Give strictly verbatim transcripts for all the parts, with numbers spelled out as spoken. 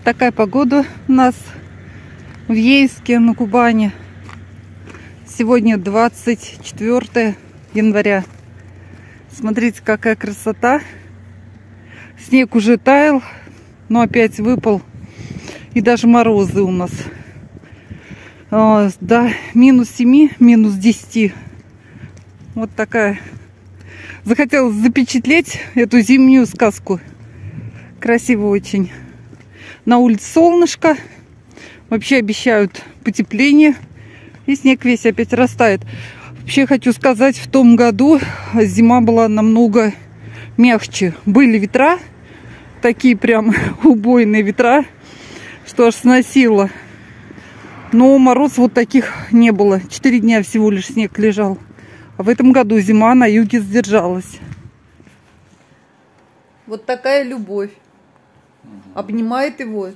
такая погода у нас в Ейске на Кубани. Сегодня двадцать четвёртое января. Смотрите, какая красота. Снег уже таял, но опять выпал. И даже морозы у нас. А, до минус семи, минус десяти. Вот такая. Захотелось запечатлеть эту зимнюю сказку. Красиво очень. На улице солнышко. Вообще обещают потепление. И снег весь опять растает. Вообще хочу сказать, в том году зима была намного мягче. Были ветра, такие прям убойные ветра, что аж сносило. Но мороз вот таких не было. Четыре дня всего лишь снег лежал. А в этом году зима на юге сдержалась. Вот такая любовь. Обнимает его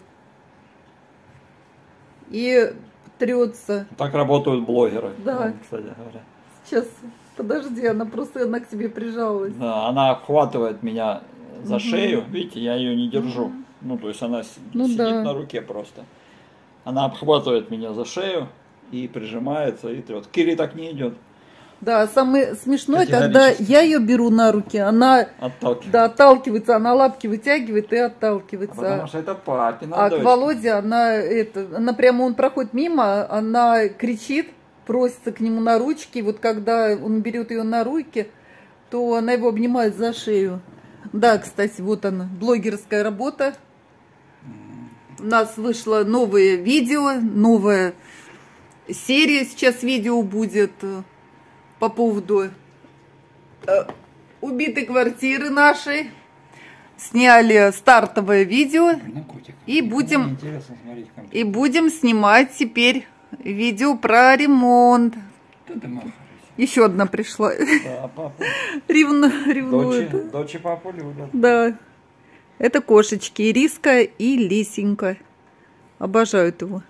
и трется. Так работают блогеры. Да. Кстати говоря. Сейчас, подожди, она просто она к тебе прижалась. Да, она обхватывает меня за угу. шею. Видите, я ее не держу. Угу. Ну, то есть она ну, сидит да. на руке просто. Она обхватывает меня за шею и прижимается, и трет. Кири так не идет. Да, самое смешное, когда я ее беру на руки, она отталкивается. Да, отталкивается, она лапки вытягивает и отталкивается. А потому что это папина А дочь. к Володе она, это, она прямо, он проходит мимо, она кричит, просится к нему на ручки. Вот когда он берет ее на руки, то она его обнимает за шею. Да, кстати, вот она, блогерская работа. У нас вышло новое видео, новая серия сейчас видео будет по поводу э, убитой квартиры нашей. Сняли стартовое видео и будем, и будем снимать теперь видео про ремонт. Еще одна пришла. Да, папа. Ревну, ревнует. Дочи, дочи папу любят. Да. Это кошечки Ириска и Лисенька. Обожают его.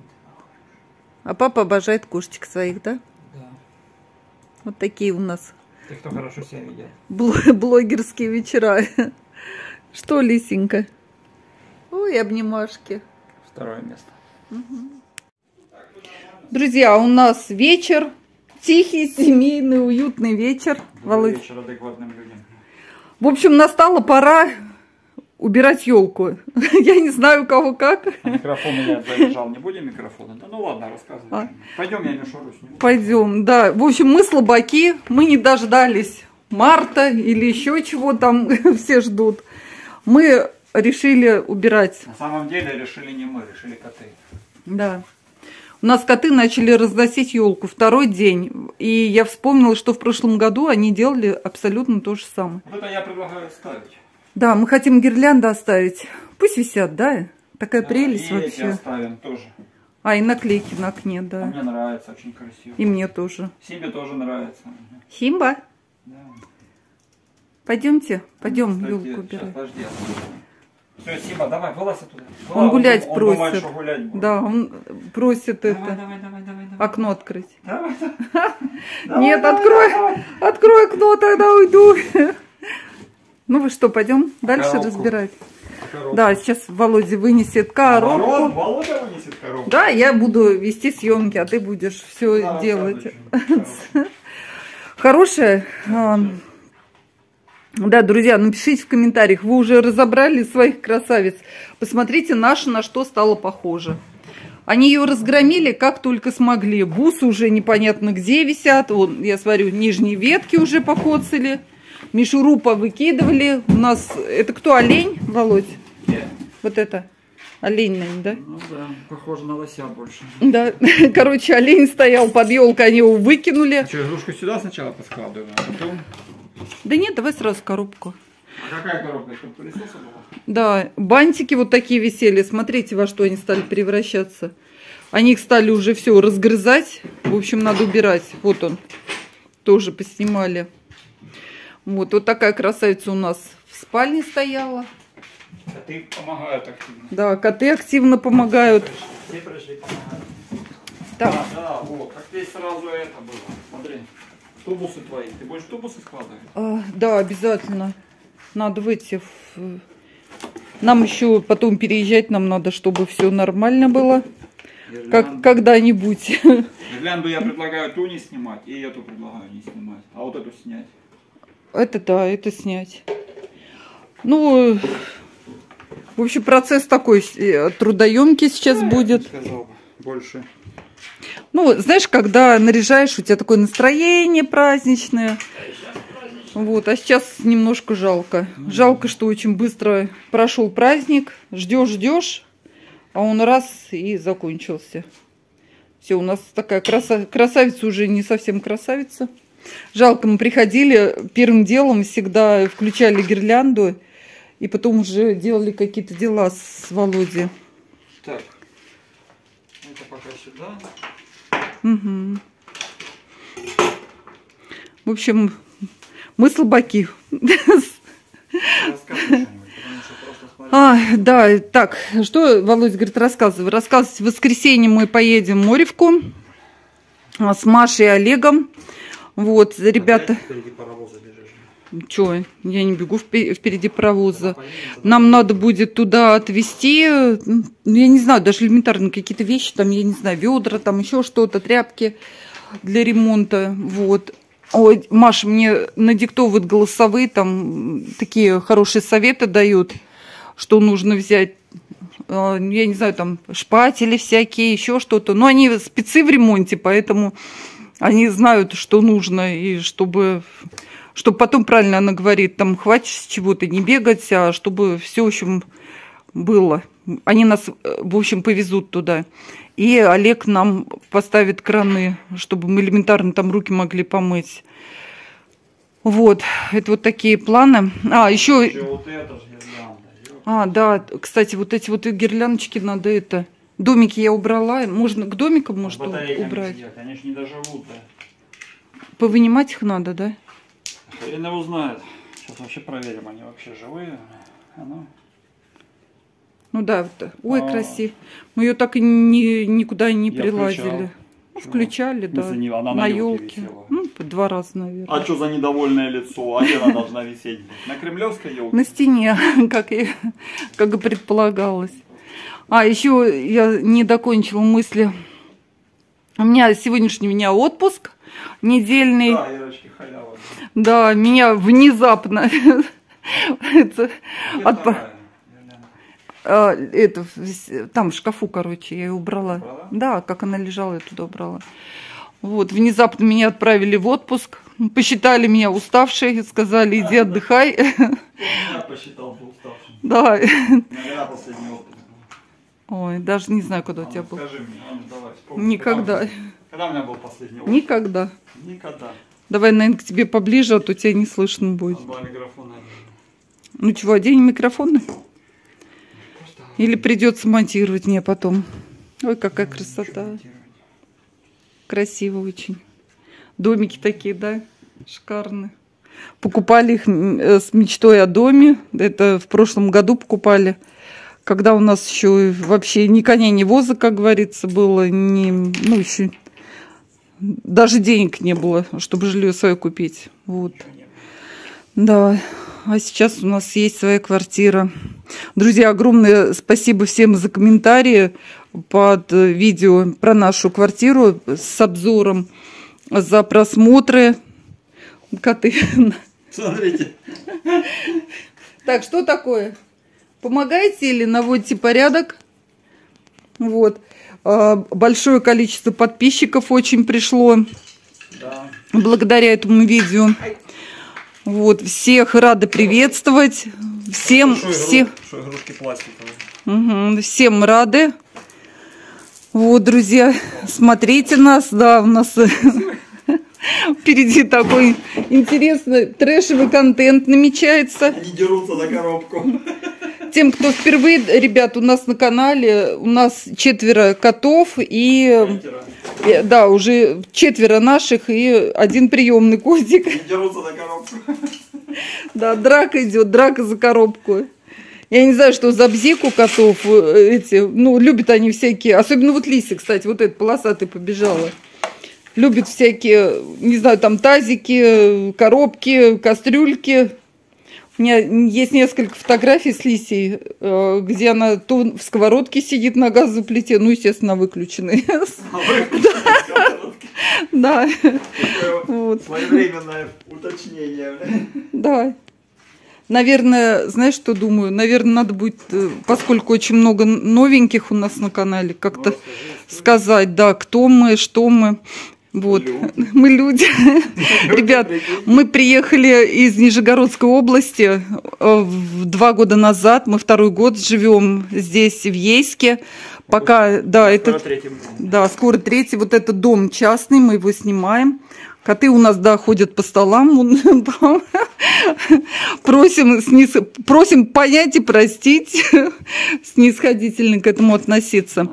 А папа обожает кошечек своих, да? Да. Вот такие у нас. Ты кто хорошо себя видел. Блогерские вечера. Что, Лисенька? Ой, обнимашки. Второе место. Угу. Друзья, у нас вечер. Тихий, семейный, уютный вечер. Володь. Вечер адекватным людям. В общем, настала пора убирать елку. Я не знаю, у кого как. А микрофон я заряжал. Не будем микрофона? Да ну ладно, рассказывай. А? Пойдем, я Мишуру сниму. Пойдем, да. В общем, мы слабаки. Мы не дождались марта или еще чего там все ждут. Мы решили убирать. На самом деле решили не мы, решили коты. Да. У нас коты начали разносить елку второй день. И я вспомнила, что в прошлом году они делали абсолютно то же самое. Вот это я предлагаю оставить. Да, мы хотим гирлянды оставить. Пусть висят, да? Такая да, прелесть и вообще. Эти оставим тоже. А, и наклейки на окне, да. А мне нравится, очень красиво. И мне тоже. Симбе тоже нравится. Симба? Да. Пойдемте, пойдем Кстати, елку убирать. Подожди. Все, Симба, давай, вылазь оттуда. Он гулять он, просит. Он думает, что гулять будет. Да, он просит давай, это. Давай, давай, давай, давай. Окно открыть. Давай, давай. Нет, давай, открой, давай. открой окно, тогда уйду. Ну вы что, пойдем дальше коробку. разбирать? Коробку. Да, сейчас Володя вынесет коробку. Наоборот, Володя вынесет коробку. Да, я буду вести съемки, а ты будешь все да, делать. Хорошая. Да, друзья, напишите в комментариях, вы уже разобрали своих красавиц. Посмотрите, наша на что стала похожа. Они ее разгромили как только смогли. Бусы уже непонятно где висят. Вон, я смотрю, нижние ветки уже покоцали. Мишуру повыкидывали. У нас... Это кто, олень, Володь? Нет. Вот это. Олень, наверное, да? Ну да, похоже на лося больше. Да. Короче, олень стоял под елкой, они его выкинули. А что, игрушку сюда сначала поскладываем, а потом... Да нет, давай сразу коробку. А какая коробка? Чтобы пылесоса была? Да, бантики вот такие висели. Смотрите, во что они стали превращаться. Они их стали уже все разгрызать. В общем, надо убирать. Вот он. Тоже поснимали. Вот, вот такая красавица у нас в спальне стояла. Коты помогают активно. Да, коты активно помогают. Все пришли, помогают. Так. Да, да, вот. Как здесь сразу это было. Смотри. Тубусы твои. Ты будешь тубусы складывать? А, да, обязательно. Надо выйти в... Нам еще потом переезжать нам надо, чтобы все нормально было. Как когда-нибудь. Гирлянду я предлагаю ту не снимать, и эту предлагаю не снимать. А вот эту снять. Это да, это снять. Ну, в общем, процесс такой трудоемкий сейчас да, будет. Я бы сказал, больше. Ну, знаешь, когда наряжаешь, у тебя такое настроение праздничное. Вот, а сейчас немножко жалко. Жалко, что очень быстро прошел праздник. Ждешь, ждешь, а он раз и закончился. Все, у нас такая краса... красавица уже не совсем красавица. Жалко, мы приходили, первым делом всегда включали гирлянду, и потом уже делали какие-то дела с Володей. Так, это пока сюда. Угу. В общем, мы слабаки. А, да, так, что Володя говорит, рассказывай. Рассказывать, в воскресенье мы поедем в Моревку с Машей и Олегом. Вот, ребята... Чё, я не бегу впереди паровоза. Нам надо будет туда отвезти, я не знаю, даже элементарно какие-то вещи, там, я не знаю, ведра, там еще что-то, тряпки для ремонта, вот. Ой, Маша мне надиктовывает голосовые, там такие хорошие советы дают, что нужно взять, я не знаю, там шпатели всякие, еще что-то. Но они спецы в ремонте, поэтому они знают, что нужно, и чтобы... Чтобы потом, правильно она говорит, там хватит чего-то не бегать, а чтобы все, в общем, было. Они нас, в общем, повезут туда. И Олег нам поставит краны, чтобы мы элементарно там руки могли помыть. Вот, это вот такие планы. А, еще... еще вот это же гирлянда. А, да, кстати, вот эти вот гирляндочки надо это... Домики я убрала. Можно к домикам, может, убрать? Сидят. Они же не доживут, да. Повынимать их надо, да? Хрен его знает. Сейчас вообще проверим, они вообще живые. Оно... Ну да, вот. Ой, а... красиво. Мы ее так и ни, никуда не я прилазили. Ну, включали, да. Не, она на елке. Ну, два раза, наверное. А что за недовольное лицо? А где она должна висеть? На Кремлевской елке? На стене, как и, как и предполагалось. А, еще я не докончила мысли. У меня сегодняшний у меня отпуск недельный. Да, Ирочки, халява. Да, меня внезапно это, от, а, это там в шкафу, короче, я ее убрала. Убрала? Да, как она лежала, я туда убрала. Вот, внезапно меня отправили в отпуск, посчитали меня уставшей, сказали, иди отдыхай. Я посчитал, что уставшим. Да. Наверное, последний отпуск. Ой, даже не знаю, когда у тебя был. Скажи мне, а ну, давай, вспомни. Никогда. Когда у меня был последний отпуск? Никогда. Никогда. Давай, наверное, к тебе поближе, а то тебя не слышно будет. Два микрофона. Ну чего, одень микрофоны? Просто... Или придется монтировать мне потом. Ой, какая ну, красота. Красиво очень. Домики такие, да? Шикарные. Покупали их с мечтой о доме. Это в прошлом году покупали. Когда у нас еще вообще ни коня, ни воза, как говорится, было. Ни, ну, еще... Даже денег не было, чтобы жилье свое купить. Вот. Да. А сейчас у нас есть своя квартира. Друзья, огромное спасибо всем за комментарии под видео про нашу квартиру с обзором, за просмотры. Коты. Смотрите. Так, что такое? Помогаете или наводите порядок? Вот. Большое количество подписчиков очень пришло. Да. Благодаря этому видео. Вот, всех рады приветствовать. Всем, шо всех, шо игрушки пластиковые. Угу, всем рады. Вот, друзья, смотрите нас. Да, у нас впереди такой интересный трэшевый контент намечается. Они дерутся за коробку. Тем, кто впервые, ребят, у нас на канале, у нас четверо котов и, и да, уже четверо наших и один приемный котик. Они дерутся за коробку. Да, драка идет, драка за коробку. Я не знаю, что за бзик у котов эти, ну, любят они всякие, особенно вот Лися, кстати, вот эта полосатая побежала. Любят всякие, не знаю, там тазики, коробки, кастрюльки. У меня есть несколько фотографий с Лисей, где она то в сковородке сидит на газовой плите, ну, естественно, выключенной. Да. Своевременное уточнение. Да. Наверное, знаешь, что думаю? Наверное, надо будет, поскольку очень много новеньких у нас на канале, как-то сказать, да, кто мы, что мы. Вот, люди. Мы люди. Ребят, мы приехали из Нижегородской области два года назад. Мы второй год живем здесь, в Ейске. Пока, да, это, да, скоро третий. Вот это дом частный, мы его снимаем. Коты у нас, да, ходят по столам. Просим, сниз... Просим понять и простить, снисходительно к этому относиться.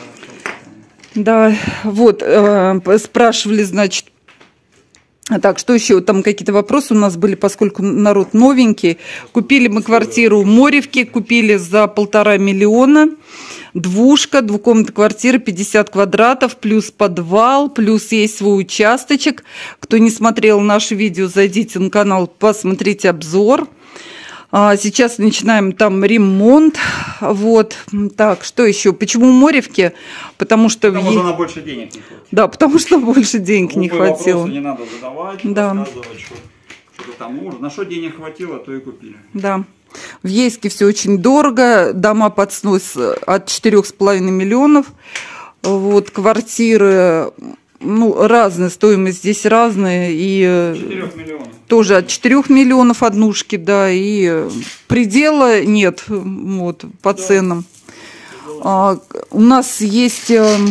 Да, вот, э, спрашивали, значит, так, что еще, там какие-то вопросы у нас были, поскольку народ новенький. Купили мы квартиру в Моревке, купили за полтора миллиона, двушка, двухкомнатная квартира, пятьдесят квадратов, плюс подвал, плюс есть свой участочек. Кто не смотрел наше видео, зайдите на канал, посмотрите обзор. Сейчас начинаем там ремонт. Вот. Так, что еще? Почему Моревки? Потому что... Потому что на больше денег не хватило. Да, потому что больше денег не хватило. Не надо задавать, да. рассказывать, что, что там нужно. На что денег хватило, то и купили. Да. В Ейске все очень дорого. Дома под снос от четырёх с половиной миллионов. Вот, квартиры... Ну, разная стоимость здесь разная. И четырёх миллионов. Тоже от четырёх миллионов однушки, да, и предела нет вот, по да. ценам. А, у нас есть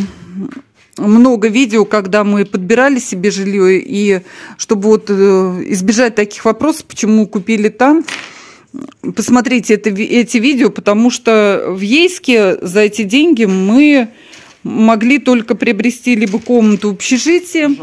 много видео, когда мы подбирали себе жилье, и чтобы вот избежать таких вопросов, почему купили там, посмотрите это, эти видео, потому что в Ейске за эти деньги мы могли только приобрести либо комнату в общежитии,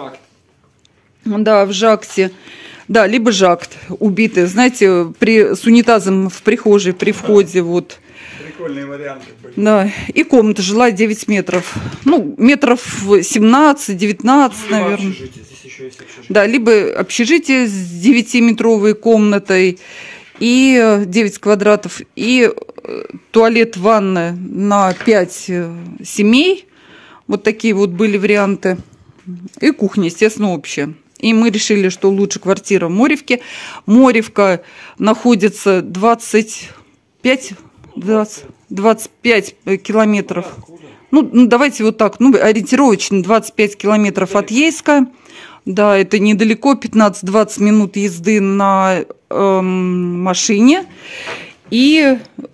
да, в ЖАГСе, да, либо жакт убитый, знаете, при, с унитазом в прихожей при входе, вот. Прикольные варианты были. Да, и комната жилая девять метров, ну, метров семнадцать-девятнадцать, ну, наверное. Общежитие. Здесь еще есть общежитие. Да, либо общежитие с девятиметровой комнатой и девять квадратов, и туалет, ванная на пять семей, вот такие вот были варианты, и кухня, естественно, общая. И мы решили, что лучше квартира в Моревке. Моревка находится двадцать пять, двадцать, двадцать пять километров. Ну, ну, давайте вот так, ну, ориентировочно двадцать пять километров от Ейска. Да, это недалеко, пятнадцать-двадцать минут езды на эм, машине. И...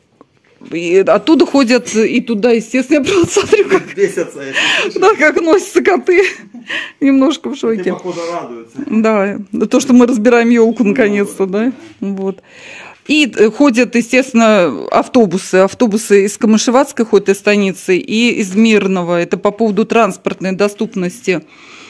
И оттуда ходят и туда, естественно, я просто смотрю, как, бесятся, да, как носятся коты. Немножко в шоке. Они, походу, радуются. Да, то, что мы разбираем елку наконец-то, да. Вот. И ходят, естественно, автобусы. Автобусы из Камышеватской ходят из станицы и из Мирного. Это по поводу транспортной доступности.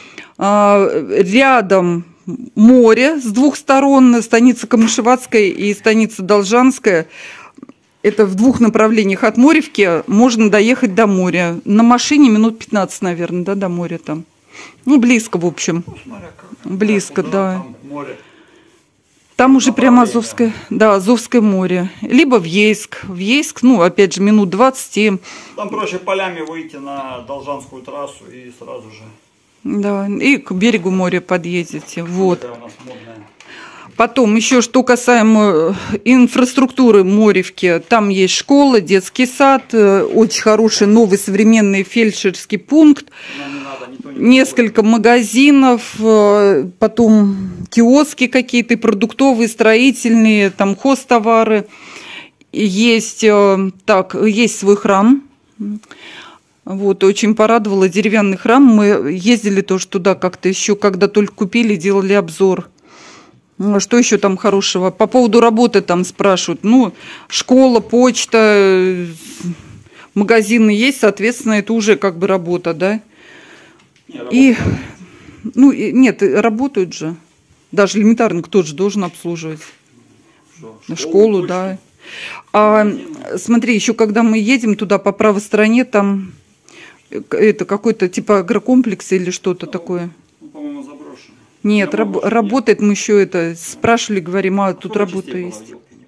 Рядом море с двух сторон, станица Камышеватская и станица Должанская. Это в двух направлениях от Моревки можно доехать до моря. На машине минут пятнадцать, наверное, да, до моря там. Ну, близко, в общем. Ну, смотря как. Близко, да. да. Там, море. Там уже прямо Азовское, да, Азовское море. Либо в Ейск. В Ейск, ну, опять же, минут двадцать. И... Там проще полями выйти на Должанскую трассу и сразу же. Да, и к берегу моря подъедете. Вот. Это у нас модная. Потом еще, что касаемо инфраструктуры Моревки, там есть школа, детский сад, очень хороший новый современный фельдшерский пункт, несколько магазинов, потом киоски какие-то, продуктовые, строительные, там хозтовары. Есть, так, есть свой храм. Вот, очень порадовало, деревянный храм. Мы ездили тоже туда как-то еще, когда только купили, делали обзор. Что еще там хорошего? По поводу работы там спрашивают. Ну, школа, почта, магазины есть, соответственно, это уже как бы работа, да? Не, и, ну, и, нет, работают же. Даже элементарно кто же должен обслуживать? Что, школу, школу да. А, смотри, еще когда мы едем туда по правой стороне, там это какой-то типа агрокомплекс или что-то ну, такое. Ну, по-моему, заброшено. Нет, раб работает, мы еще это спрашивали, говорим, а тут работа есть.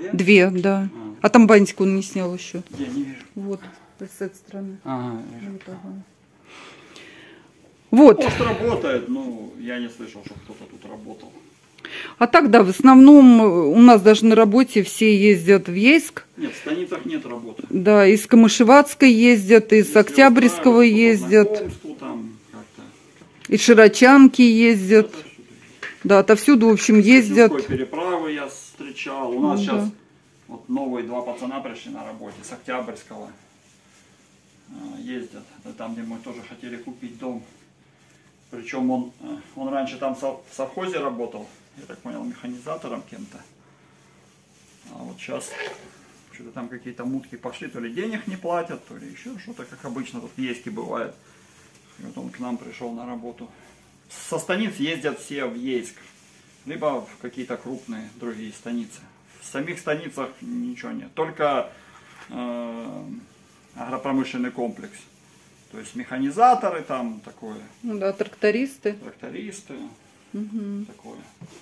две? Две, да. А, А там бантик он не снял еще. я не вижу. Вот, с этой стороны. Ага, вижу. Вот. Ага. Вот. Мост работает, но я не слышал, что кто-то тут работал. А так, да, в основном у нас даже на работе все ездят в Ейск. Нет, в станицах нет работы. Да, из Камышеватской ездят, из Если Октябрьского устраивают, ездят, по знакомству там как-то. из Широчанки ездят. Отовсюду. Да, отовсюду, в общем, ездят. С переправы я встречал. У нас Ну, сейчас да. вот новые два пацана пришли на работе с Октябрьского. А, ездят. Это там, где мы тоже хотели купить дом. Причем он, он раньше там в совхозе работал, я так понял, механизатором кем-то. А вот сейчас что-то там какие-то мутки пошли, то ли денег не платят, то ли еще что-то, как обычно тут в Ейске бывает. И вот он к нам пришел на работу. Со станиц ездят все в Ейск, либо в какие-то крупные другие станицы. В самих станицах ничего нет, только э, агропромышленный комплекс. То есть механизаторы там такое. Ну да, трактористы. Трактористы. Угу. Такое.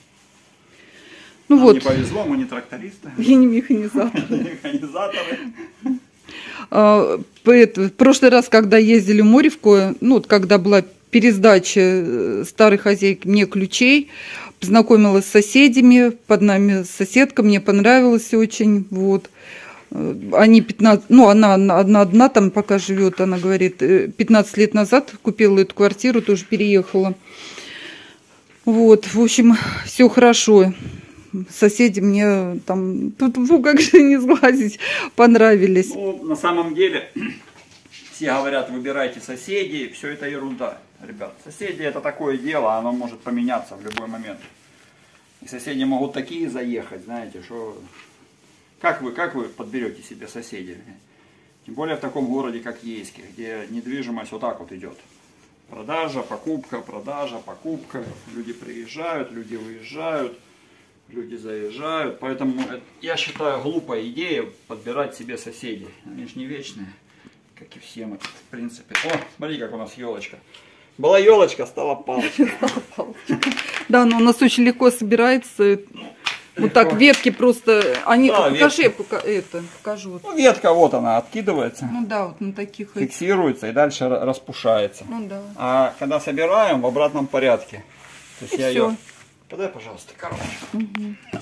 Ну Нам вот. не повезло, мы не трактористы. И не механизаторы. Механизаторы. А, в прошлый раз, когда ездили в Моревку, ну, вот когда была пересдача старой хозяйки мне ключей, познакомилась с соседями, под нами соседка, мне понравилось очень, вот. Они пятнадцать, ну, она одна, одна там пока живет, она говорит, пятнадцать лет назад купила эту квартиру, тоже переехала. Вот, в общем, все хорошо. Соседи мне там, тут, ну, как же не сглазить, понравились. Ну, на самом деле, все говорят, выбирайте соседей, все это ерунда, ребят. Соседи это такое дело, оно может поменяться в любой момент. И соседи могут такие заехать, знаете, что... Как вы, как вы подберете себе соседей? Тем более в таком городе, как Ейске, где недвижимость вот так вот идет. Продажа, покупка, продажа, покупка. Люди приезжают, люди уезжают, люди заезжают. Поэтому я считаю глупой идеей подбирать себе соседей. Они же не вечные, как и все мы, в принципе. О, смотри, как у нас елочка. Была елочка, стала палочка. Да, но у нас очень легко собирается. Вот так ветки просто, они, Да, покажи, ветки. пока, это, покажу. Вот. Ну, ветка вот она откидывается, Ну да, вот на таких. фиксируется и дальше ра- распушается. Ну да. А когда собираем, в обратном порядке. То есть И я всё. ее... Подай, пожалуйста, коробочку.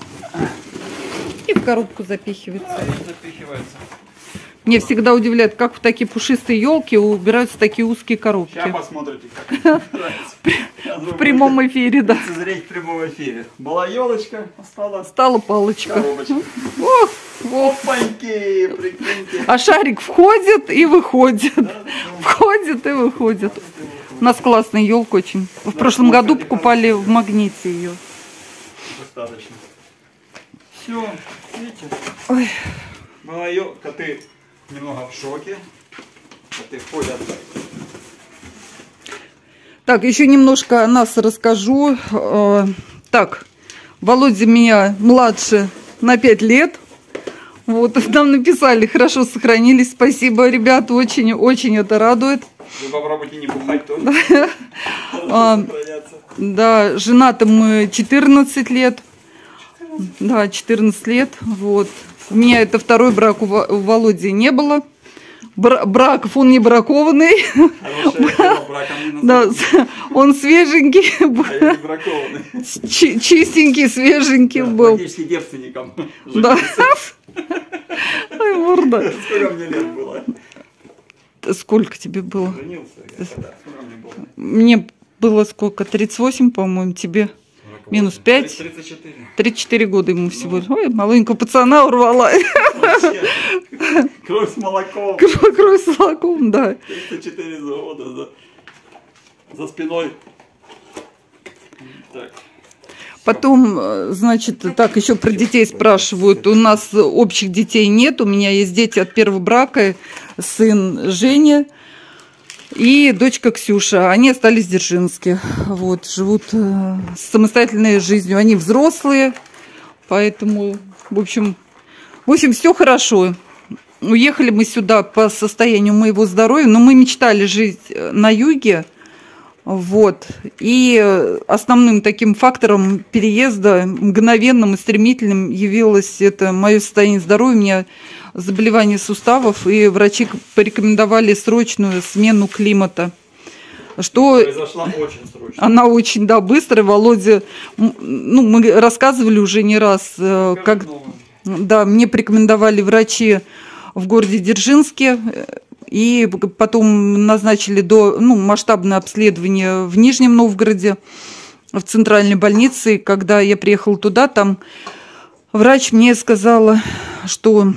И в коробку запихивается. Да, и запихивается. Мне всегда удивляет, как в такие пушистые елки убираются такие узкие коробки. Сейчас посмотрите, как В прямом эфире, да. Зреть в прямом эфире. Была елочка, стала Стала палочка. коробочка. Ох, ох. Опаньки, прикиньте. А шарик входит и выходит. Входит и выходит. У нас классная елка очень. В прошлом году покупали в Магните ее. Достаточно. Все, видите? Ой. Была елка, коты немного в шоке. Коты ходят. Так, еще немножко о нас расскажу. Э, Так, Володя меня младше на пять лет. Вот, нам написали, хорошо сохранились. Спасибо, ребят, очень-очень это радует. Вы попробуйте не бухать тоже. А, Да, женаты мы четырнадцать лет. Да, четырнадцать лет. Вот. У меня это второй брак, у Во- у Володи не было. Бра- браков он не бракованный. Хорошее дело, браком не Да, назовут. он свеженький, А я не бракованный. чи- чистенький, свеженький Да, был. практически девственником. Да. Ой, морда. Сколько мне лет было? Сколько тебе было? Женился я когда? Сколько мне было? Мне было сколько? тридцать восемь, по-моему, тебе. Минус пять. тридцать четыре. тридцать четыре года ему всего. Ой, маленького пацана урвала. Вообще, кровь с молоком. Кровь с молоком, да. тридцать четыре года за, за спиной. Так. Потом, э, значит, так, еще про детей спрашивают. У нас общих детей нет. У меня есть дети от первого брака. Сын Женя и дочка Ксюша. Они остались в Дзержинске. Вот, живут э, самостоятельной жизнью. Они взрослые, поэтому, в общем, в общем, все хорошо. Уехали мы сюда по состоянию моего здоровья, но мы мечтали жить на юге. Вот. И основным таким фактором переезда, мгновенным и стремительным, явилось это мое состояние здоровья. У меня заболевание суставов, и врачи порекомендовали срочную смену климата. Что произошла очень срочно. Она очень, да, быстрая. Володя, ну, мы рассказывали уже не раз, Скажи как, да, мне порекомендовали врачи в городе Дзержинске, и потом назначили до, ну, масштабное обследование в Нижнем Новгороде, в центральной больнице. И когда я приехала туда, там врач мне сказала, что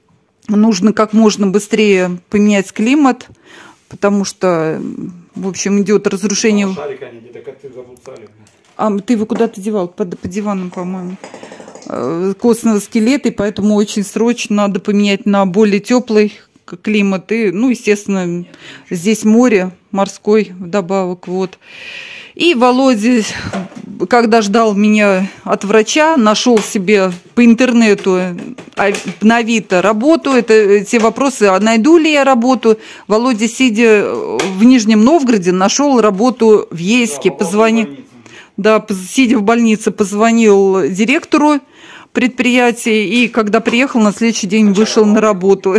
нужно как можно быстрее поменять климат, потому что, в общем, идет разрушение. А, шарик они где-то коты забуцали. А ты его куда-то девал? Под, под диваном, по-моему. Костного скелета, и поэтому очень срочно надо поменять на более теплый климат. И, ну, естественно, здесь море, морской вдобавок. Вот. И Володя, когда ждал меня от врача, нашел себе по интернету на Авито работу. Это те вопросы, а найду ли я работу. Володя, сидя в Нижнем Новгороде, нашел работу в Ейске. Да, позвонил, да, сидя в больнице, позвонил директору предприятия, и когда приехал, на следующий день вышел на работу.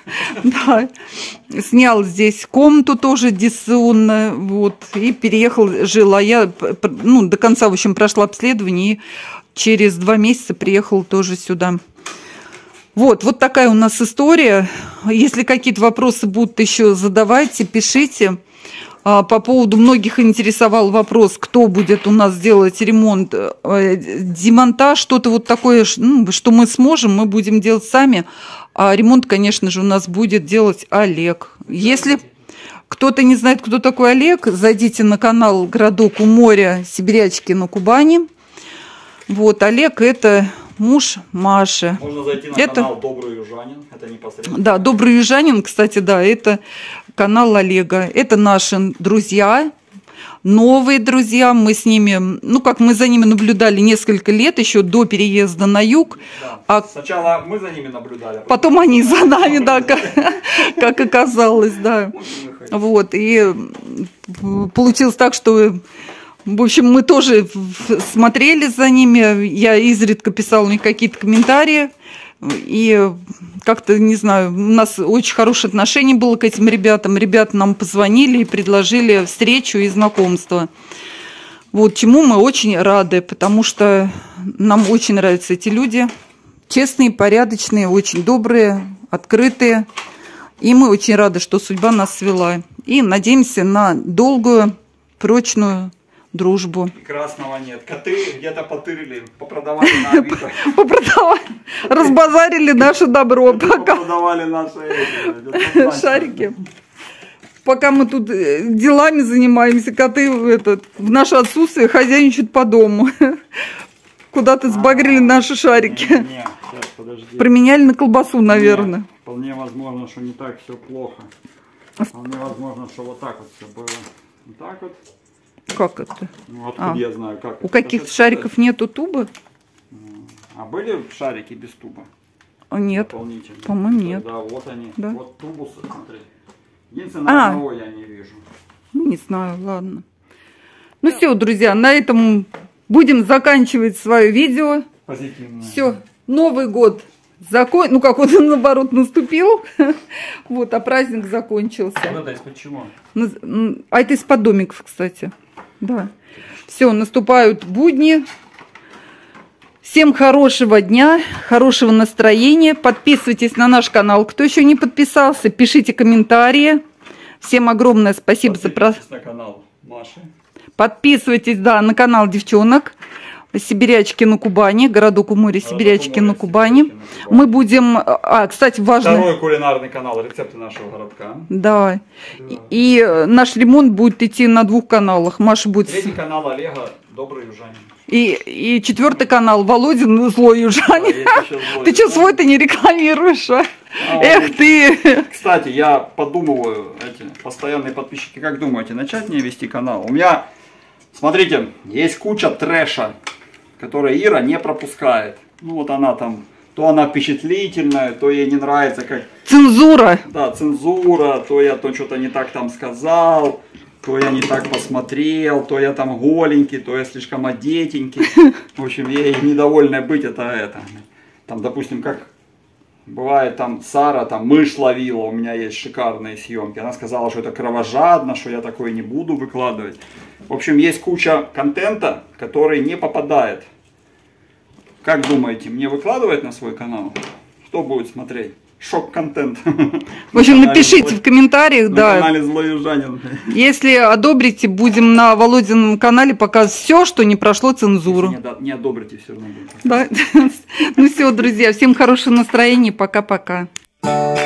Да. Снял здесь комнату тоже дистанционно, вот, и переехал, жил. А я, ну, до конца, в общем, прошла обследование, и через два месяца приехал тоже сюда. Вот, вот такая у нас история. Если какие-то вопросы будут еще, задавайте, пишите. По поводу многих интересовал вопрос, кто будет у нас делать ремонт, демонтаж, что-то вот такое, ну, что мы сможем, мы будем делать сами. А ремонт, конечно же, у нас будет делать Олег. Если кто-то не знает, кто такой Олег, зайдите на канал «Городок у моря. Сибирячки на Кубани». Вот, Олег – это муж Маши. Можно зайти на это... канал «Добрый южанин». Это непосредственно. Да, «Добрый южанин», кстати, да, это канал Олега. Это наши друзья, новые друзья. Мы с ними, ну, как мы за ними наблюдали несколько лет, еще до переезда на юг. Да. А сначала мы за ними наблюдали. А потом, потом они за нами, да, как, как оказалось, да. Вот, и получилось так, что... В общем, мы тоже смотрели за ними, я изредка писала у них какие-то комментарии, и как-то, не знаю, у нас очень хорошее отношение было к этим ребятам. Ребята нам позвонили и предложили встречу и знакомство. Вот, чему мы очень рады, потому что нам очень нравятся эти люди. Честные, порядочные, очень добрые, открытые. И мы очень рады, что судьба нас свела. И надеемся на долгую, прочную дружбу. И красного нет. Коты где-то потырили, попродавали на Авито. Попродавали, разбазарили наше добро. Попродавали наши шарики. Пока мы тут делами занимаемся, коты этот, в наше отсутствие хозяйничают по дому. Куда-то сбагрили наши шарики. Не, не, сейчас, подожди. Променяли на колбасу, наверное. Нет, вполне возможно, что не так все плохо. Вполне возможно, что вот так вот все было. Вот так вот. Как это? Ну, откуда а, я знаю, как у это? каких-то шариков нету туба? А были шарики без туба? Нет, по-моему, нет. Да, вот они. Да. Вот тубус, смотри. Единственное, а. одного я не вижу. Не знаю, ладно. Ну все, друзья, на этом будем заканчивать свое видео. Позитивно. Все, Новый год закон... Ну как, он наоборот наступил. Вот, а праздник закончился. Ну да, из-под чего? А это из-под домиков, кстати. Да. Все, наступают будни. Всем хорошего дня, хорошего настроения. Подписывайтесь на наш канал, кто еще не подписался. Пишите комментарии. Всем огромное спасибо за просмотр. На канал Маши. Подписывайтесь, да, на канал девчонок. Сибирячки на Кубани, городок у моря, Сибирячки на Кубани. Мы будем... А, кстати, важно... Второй кулинарный канал, рецепты нашего городка. Да. да. И, и наш ремонт будет идти на двух каналах. Маша будет... Третий канал Олега, Добрый южанин. И, и четвертый канал Володин, Злой южанин. А, ты что, свой-то не рекламируешь, а? А, Эх ты! Кстати, я подумываю, эти постоянные подписчики, как думаете, начать мне вести канал? У меня, смотрите, есть куча трэша, который Ира не пропускает. Ну вот она там, то она впечатлительная, то ей не нравится как... Цензура! Да, цензура, то я то что-то не так там сказал. то я не так посмотрел, то я там голенький, то я слишком одетенький. В общем, ей недовольной быть это это. Там, допустим, как бывает там Сара, там мышь ловила, у меня есть шикарные съемки. Она сказала, что это кровожадно, что я такое не буду выкладывать. В общем, есть куча контента, который не попадает. Как думаете, мне выкладывать на свой канал? Кто будет смотреть? Шок-контент. В общем, напишите в комментариях, да. На канале Злой Южанин. Если одобрите, будем на Володином канале показывать все, что не прошло цензуру. Если не, не одобрите, все равно будет. Да. Ну все, друзья, всем хорошего настроения. Пока-пока.